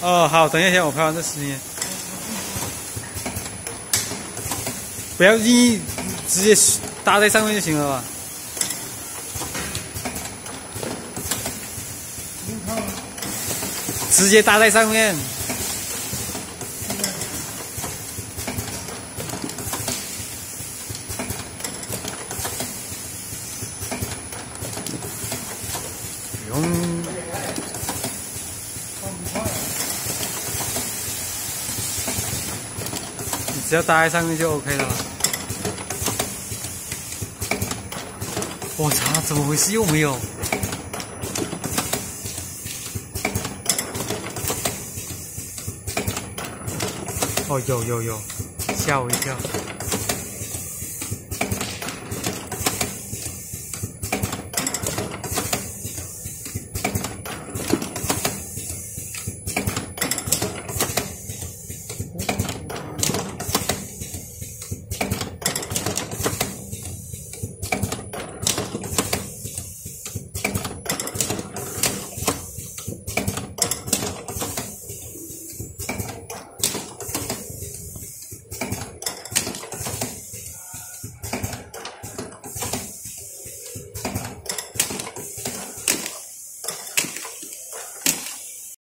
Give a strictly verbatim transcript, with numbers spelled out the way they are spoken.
哦，好，等一下，我拍完这视频。不要硬，直接搭在上面就行了吧？直接搭在上面。不用。你只要搭在上面就 OK 了。我操，怎么回事？又没有。哦，有有有，吓我一跳。